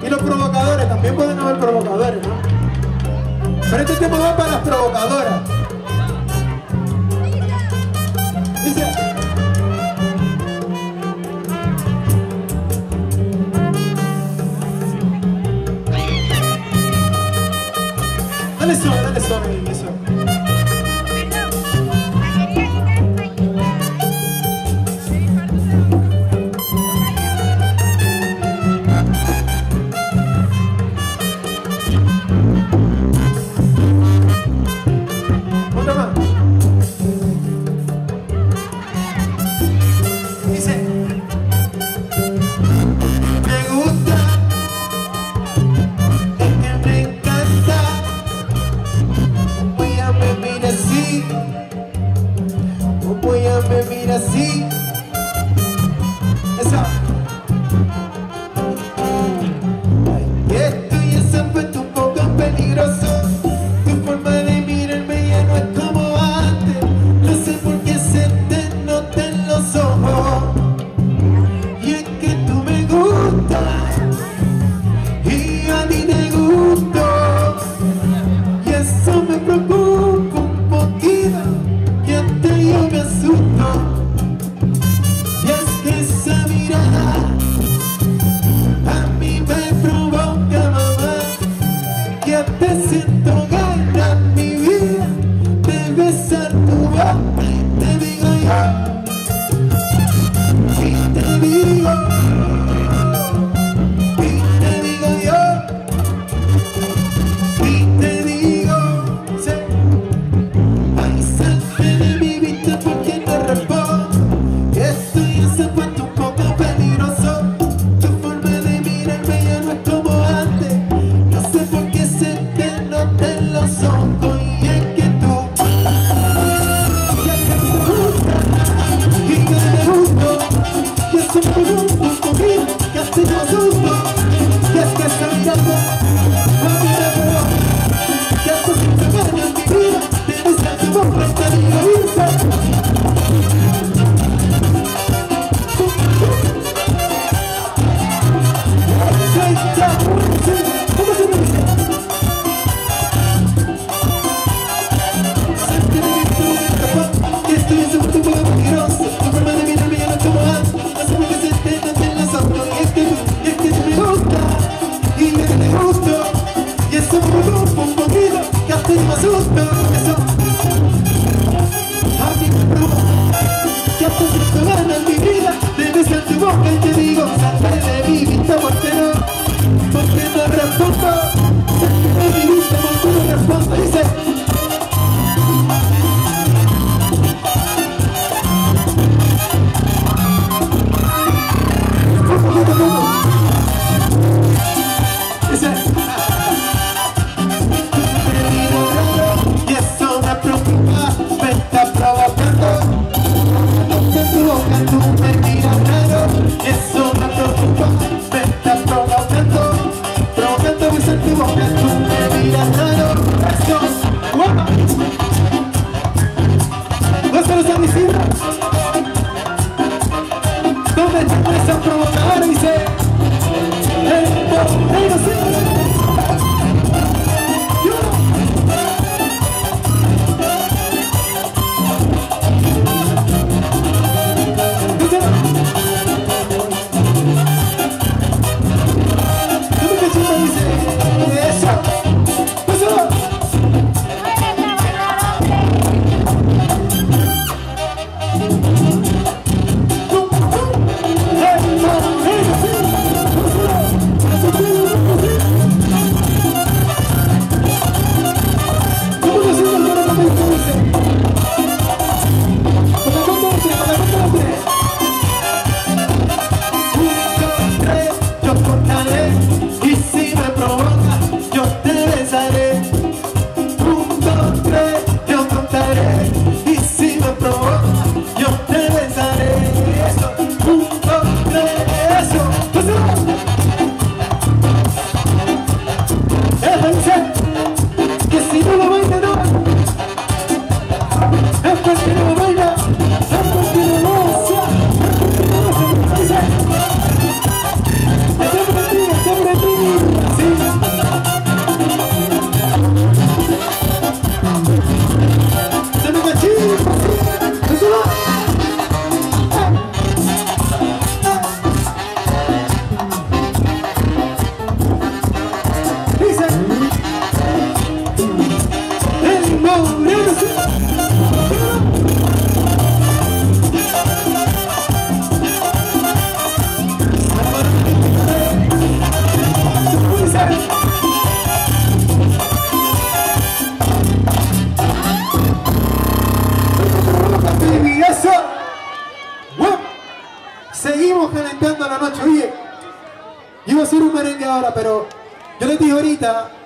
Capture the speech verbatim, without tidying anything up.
los provocadores, también pueden haber provocadores, ¿no? Pero este tema va para las provocadoras. Dice... Dale eso, dale eso, eso. Otra más. Dice: me gusta, es que me encanta. Como ella me mira así, como ella me mira así. Esa. Ay, esto ya se fue un poco peligroso. Tu forma de mirarme ya no es como antes. No sé por qué se te nota en los ojos. Y es que tú me gustas y yo a ti te gusto. Y eso me preocupa un poquito, que hasta yo me asusto. Y es que esa mirada a mí me provoca, mamá, que te siento ganas, mi vida, de besar tu boca. Y te digo yo, y te digo, y te digo yo, y te digo, sí. Ay, salte de mi vista porque no respondo. Esto ya se ha puesto un poco peligroso. Tu forma de mirarme ya no es como antes. No sé por qué se te nota en los ojos. Y es que tú, y es que te gusta, y que te gusto. Y eso me preocupa un poquito, que hasta yo asusto. Y es que esa mirada a mí me provoca, que hasta siento ganas en mi vida de besar tu boca. Y te digo, irse. ¿Cómo se me dice? Que estoy en un poco peligroso. Tu forma de mirarme ya no es como antes. No sé por qué se te nota en los ojos. Y es que tú, y es que tú me gusta, y yo que te gusto. Y eso me preocupa un poquito, que hasta yo me asusto. Eso a mí me provoca, que hasta siento ganas en mi vida de besar tu boca. Y te digo, salte de mi vista porque no, porque no respondo. Salte de mi vista porque no respondo. Dice: dice: te miro raro y eso me preocupa, me está provocando. En tu boca tú me miras raro y eso me preocupa, me está provocando. Provocando besar tu boca, tú me miras raro. Eso, guapa. ¿No se lo están diciendo? ¿Dónde están esas provocadoras? Dice: ¡hey, no, hey, no sé! ¡Yo! Dice: no me cachita, dice: ¡eso! ¡Eso! la noche. Oye, yo iba a hacer un merengue ahora, pero yo les dije ahorita